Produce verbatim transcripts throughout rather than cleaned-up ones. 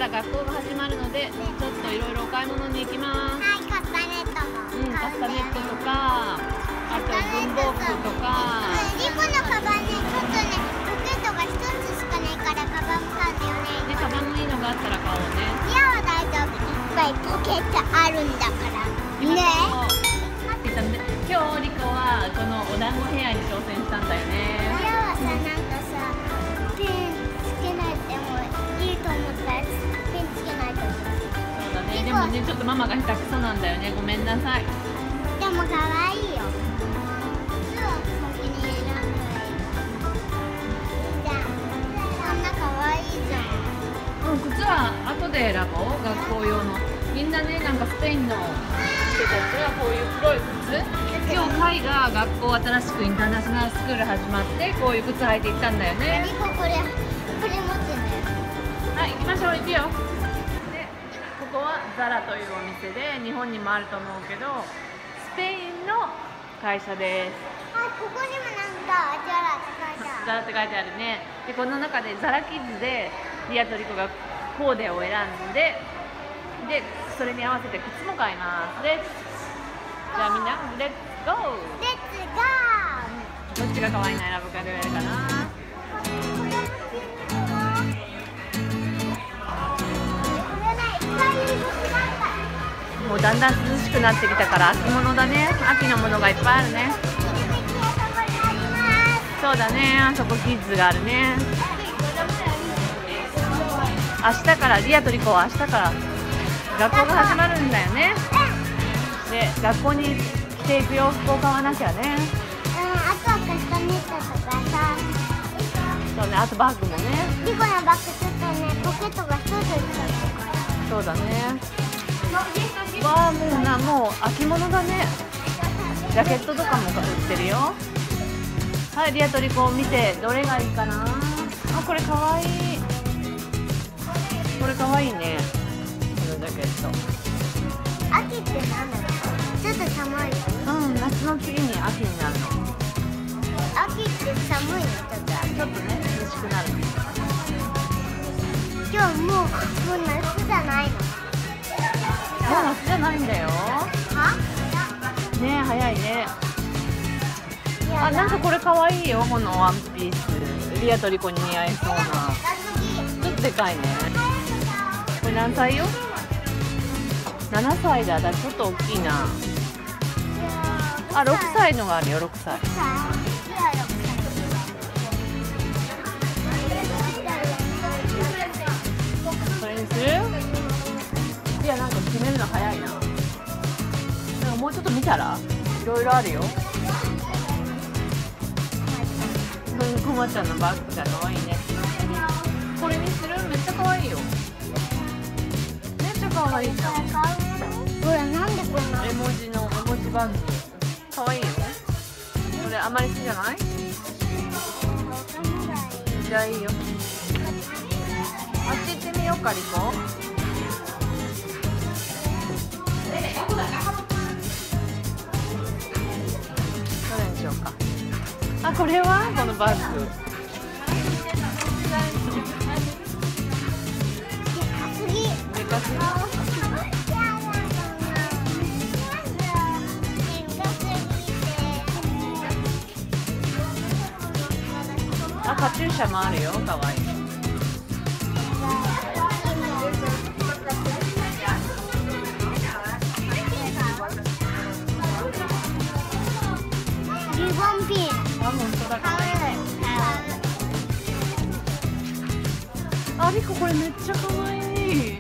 から学校が始まるので、ちょっといろいろお買い物に行きます。 はい、カスタネットも。 うん、カスタネットとか、あと文房具とか。 リコのカバンね、ちょっとね、ポケットが一つしかないからカバン買うんだよね。 ね、カバンもいいのがあったら買おうね。 いや、大丈夫。いっぱいポケットあるんだから。ね。 今日リコはこのお団子ヘアに挑戦したんだよね。 いやはさ、なんかさ、ペンつけないでもいいと思ったらペンつけないと思った。 そうだね。でもね、ちょっとママが下手くそなんだよね。ごめんなさい。 でも可愛いよ。靴を先に選んだらいい。じゃあ、こんな可愛いじゃん。 うん、靴は後で選ぼう。学校用の。みんなね、なんかスペインの人たちはこういう黒い靴。今日カイが学校新しくインターナショナルスクール始まってこういう靴履いて行ったんだよね。 リコこれこれ持ってんだよ。 はい、行きましょう。行くよ。で、ここはザラというお店で日本にもあると思うけどスペインの会社です。 あ、ここにもなんかザラって書いてある。 ザラって書いてあるね。で、この中でザラキッズでリアとリコがコーデを選んででそれに合わせて靴も買います。レッツじゃあみんなレッツゴー。 レッツゴー。 どっちが可愛いの選ぶかでやるかな。もうだんだん涼しくなってきたから秋物だね。秋のものがいっぱいあるね。そうだね。あそこキッズがあるね。明日からリアとリコは明日から学校が始まるんだよね。で、学校に着ていく洋服を買わなきゃね。 うん、あとはカスタネットとかさ。 そうね、あとバッグもね。 リコのバッグちょっとね、ポケットが一つしかないから。 そうだね。わあ、もうな、もう秋物だね。ジャケットとかも売ってるよ。はい、リアとリコ見てどれがいいかな。あ、これかわいい。これかわいいね。このジャケット。 秋ってなんだろう。ちょっと寒い。 うん、夏の次に秋になるの。 秋って寒いのちょっと。 ちょっとね、涼しくなるの。 今日もうもう夏じゃないの。 もう夏じゃないんだよ。 は？ ねえ、早いね。あ、なんかこれかわいいよ、このワンピース。リアとリコに似合いそうな。ちょっとでかいね。これ何歳よ？ななさいだ。だ、ちょっと大きいな。あ、ろくさいのがあるよ、ろくさい。それにする？いや、なんか決めるの早いな。なんかもうちょっと見たらいろいろあるよ。こまちゃんのバッグが可愛いね。これにする？めっちゃ可愛いよ。めっちゃ可愛いじゃん。 これなんでこんな絵文字の絵文字バッグ。可愛いよね。これあまり好きじゃない？じゃあいいよ。あっち行ってみようか、リコ。どれにしようか。あ、これはこのバッグ。でかすぎ。あ、カチューシャもあるよ。かわいい。 リボンピン。 あ、本当だ。かわいい。あ、リコこれめっちゃかわいい。 い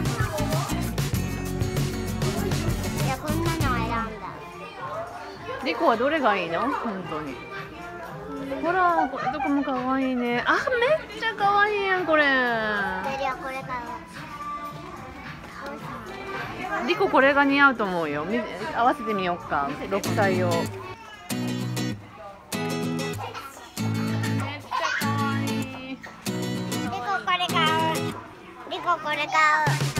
や、こんなの選んだ。 リコはどれがいいの？本当に。ほら、これどこもかわいいね。あ、めっちゃかわいいやん、これ。 じゃあこれから。 リコこれが似合うと思うよ。み合わせてみようか。ろくさい用。めっちゃかわいい。 リコこれ買う。リコこれ買う。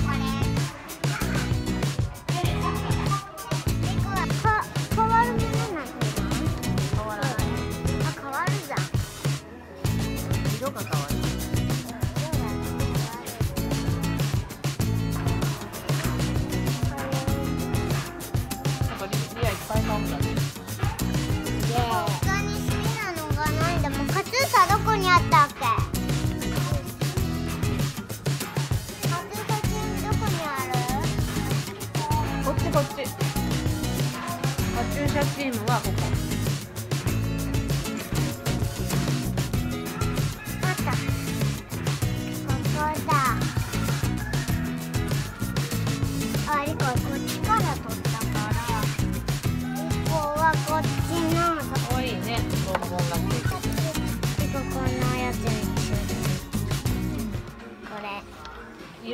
変わるものなんて変わらない。 あ、変わるじゃん。 色が変わる。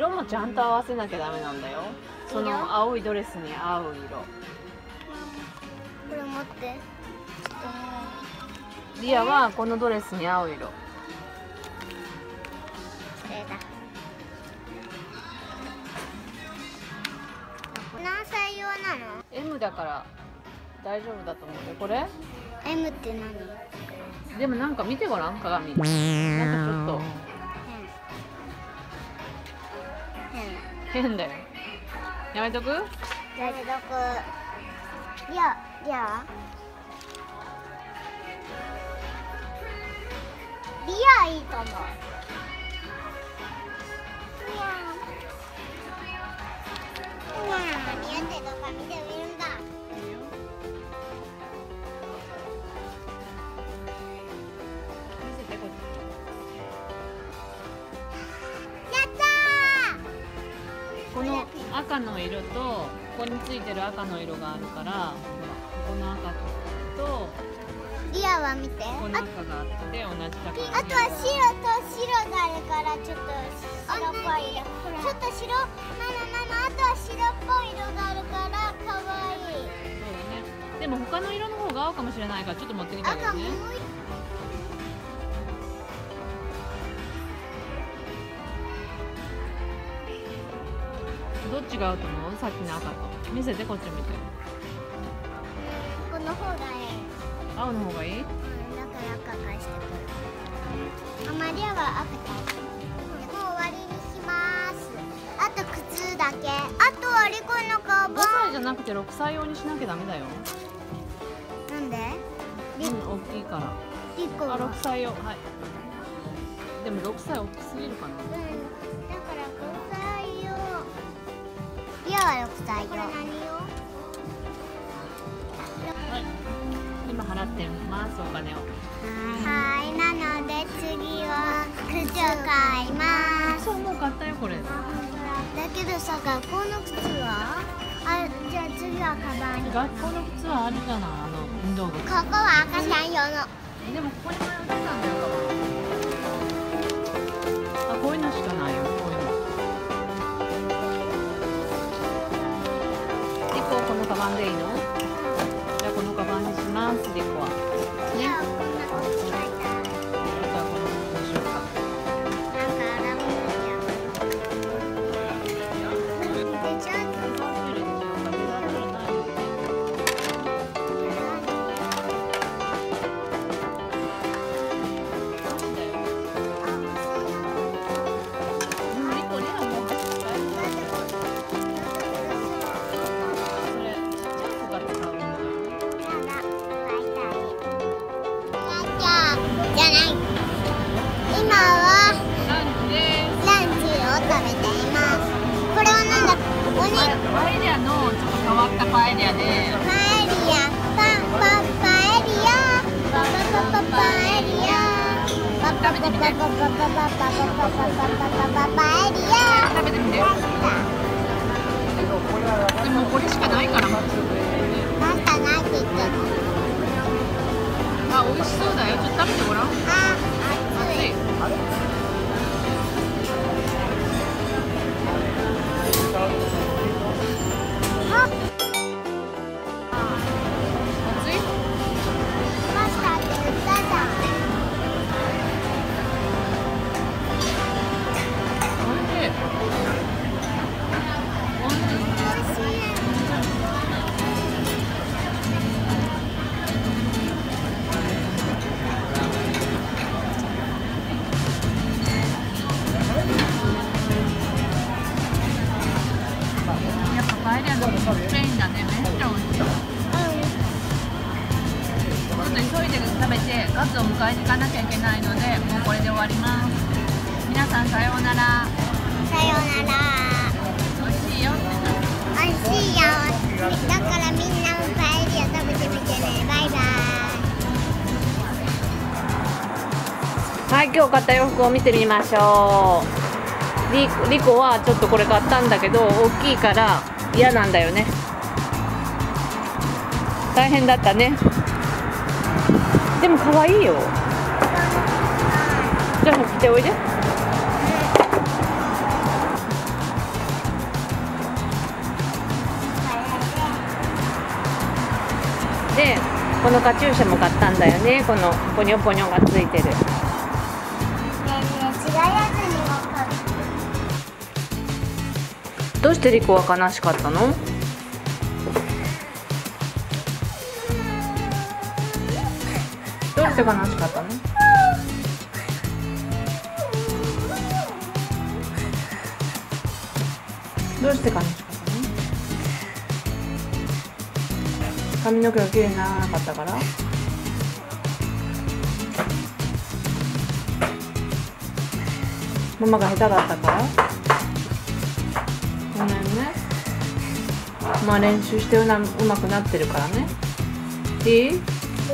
色もちゃんと合わせなきゃダメなんだよ。その青いドレスに合う色。 これ持って。 リアはこのドレスに合う色。 これだ。何歳用なの？ エム だから大丈夫だと思うよ。これエム って何？ でもなんか見てごらん、鏡。なんかちょっと変。 変だよ。やめとく？ やめとく。リア、リア。リアいいと思う。リア。リア。リアってどこか見てみるんだ。 この赤の色とここについてる赤の色があるから、ほらここの赤とリアは見て。 ここの赤があって同じ高さ。 あとは白と白があるからちょっと白っぽい色。ちょっと白、ママママ、あとは白っぽい色があるから可愛い。 そうだね。でも他の色の方が合うかもしれないからちょっと持ってきてあげるね。どっちが合うと思う？さっきの赤と。見せて、こっち見て。 この方がいい。 青の方がいい？ うん、だから赤返してくる。あまりは赤と。もう終わりにします。あと靴だけ。あとはリコのカバン。 ごさいじゃなくてろくさい用にしなきゃダメだよ。 なんで？ うん、大きいから。 リコは。 あ、ろくさい用。はい。でもろくさい大きすぎるかな。 うん。だからごさい用。リアはろくさい用。これ何用？ はい。今払ってみます、お金を。 はい、なので次は靴を買います。 そう、もう買ったよ、これ。 だけどさ、学校の靴はあ、じゃあ次はカバンに。 学校の靴はあるじゃない、あの運動靴。 ここは赤ちゃん用の。 でもここに迷ってたんだよ、カバン。あ、こういうのしかないよ、こういうの。リコ、このカバンでいいの？じゃあこのカバンにします、リコは。 いや、こんなこと書いた。 じゃあこのどうしようか。 なんかラムネや。でちょっと。 パエリアのちょっと変わったパエリアで。 パエリア、パパパエリア、パパパパパエリア、パパパパパパパパパパパパパエリア。 食べてみて。でもこれしかないから。 パスタないって言ってる。 あ、美味しそうだよ。ちょっと食べてごらん。 あ、熱い。 パエリアのスペインだね、めっちゃ美味しい。ちょっと急いで食べてガツを迎えに行かなきゃいけないので、もうこれで終わります。皆さんさようなら。 さようなら。 美味しいよって。 美味しいよ。だからみんなもパエリア食べてみてね。バイバイ。 はい、今日買った洋服を見てみましょう。リ, リコはちょっとこれ買ったんだけど大きいから嫌なんだよね。大変だったね。でも可愛いよ。じゃあ着ておいで。 のカチューシャも買ったんだよね。このポニョポニョがついてる。 ねえねえ、違うやつにも買う。 どうしてリコは悲しかったの？どうして悲しかったの？どうして悲しかったの？髪の毛が綺麗にならなかったから？ママが下手だったから？ごめんね。まあ練習してうな、うまくなってるからね。いい？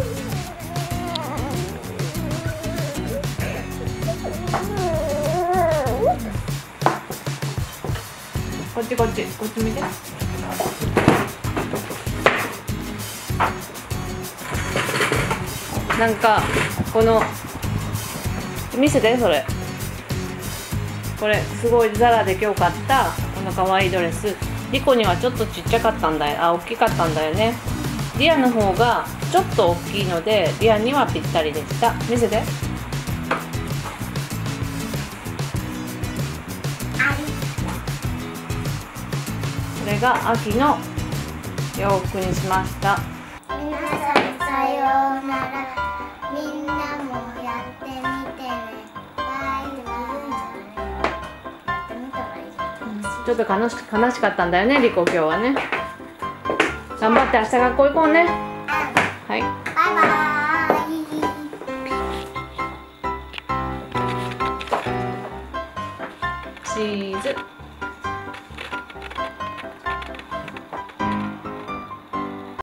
こっちこっち、こっち見て。なんかこの見せて、それこれすごいザラで今日買ったこの可愛いドレス。リコにはちょっとちっちゃかったんだよ。あ、大きかったんだよね。リアの方がちょっと大きいのでリアにはぴったりでした。見せて。これが秋の洋服にしました。 皆さんさようなら。みんなもやってみてね。バイバイ。 ちょっと悲し悲しかったんだよね、リコ今日はね。頑張って明日学校行こうね。はい。 バイバイ。 チーズ。